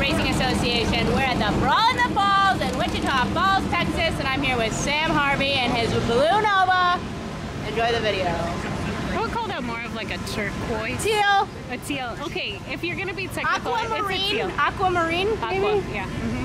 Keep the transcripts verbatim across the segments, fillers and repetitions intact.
Racing Association. We're at the Brawl in the Falls in Wichita Falls, Texas, and I'm here with Sam Harvey and his Blue Nova. Enjoy the video. I would call that more of like a turquoise. Teal. A teal. Okay, if you're gonna be technical, Aquamarine. it's a teal. Aquamarine, maybe? Aqua, yeah. Mm-hmm.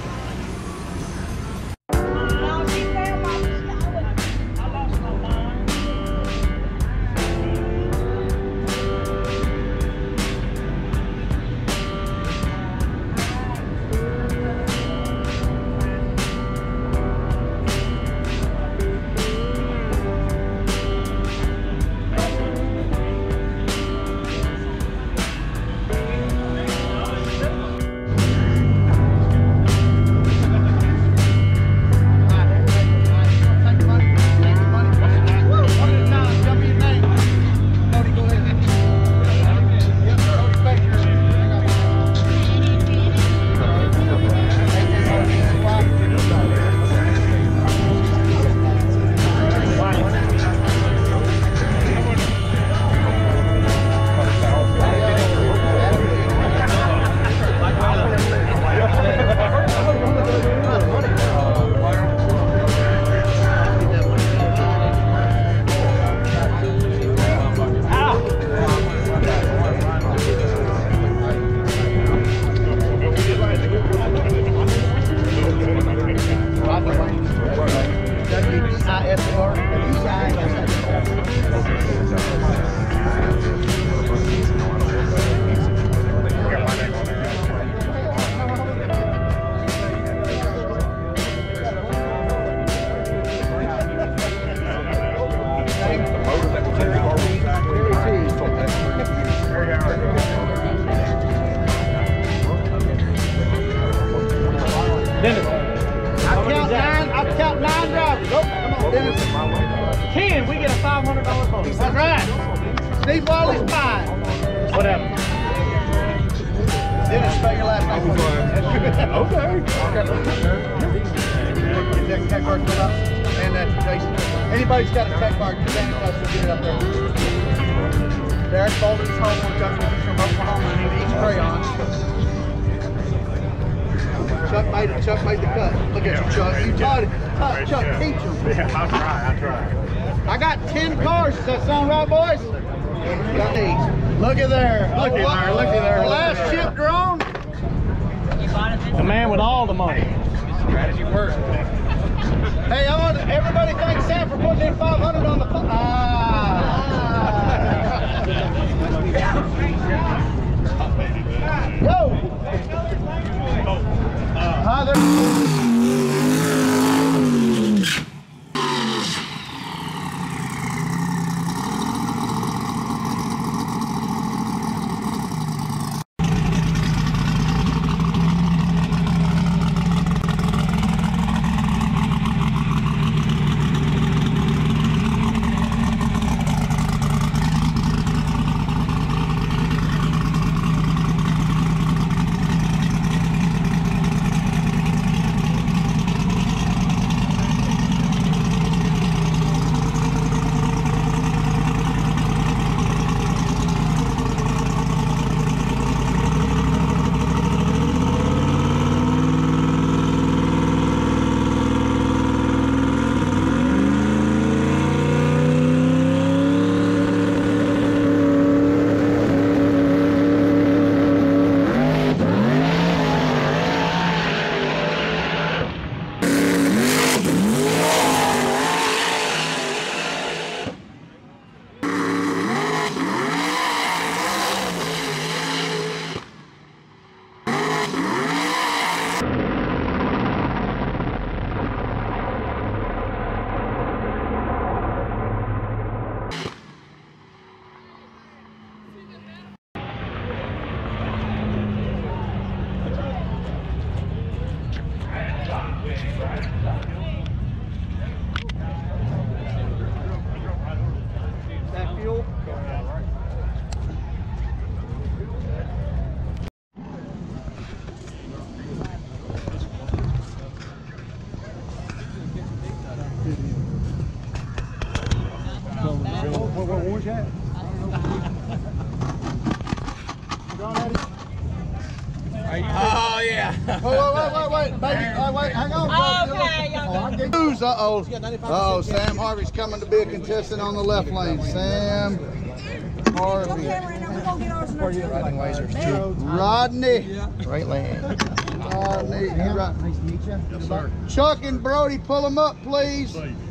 ten, we get a five hundred dollar bonus. That's right. Steve Wally's fine. Whatever. Dennis, spell your last name. Okay. Get that tech card put up. And that's Jason. Anybody's got a tech card, just hand it to us, we'll get it up there. Derek Bolden's homework company. He's from Oklahoma and he eats crayons. Chuck made it. Chuck made the cut. Look at you, Chuck. You taught it. Chuck, Chuck, teach him. Yeah, I'll try. I'll try. I got ten cars. Does that sound right, boys? Got these. Look at there. Look at there. Look at there. The last chip drone. The man with all the money. Strategy works. Hey, I want everybody thank Sam for putting in five hundred on the. Ah. Yo. Hi there. wait, wait, wait, wait, baby. Oh, wait, hang on. Okay, y'all go. Who's uh-oh. Uh-oh, Sam Harvey's coming to be a contestant on the left lane. Sam Harvey. Rodney. Right lane. Rodney. Nice to meet you. Chuck and Brody, pull them up, please.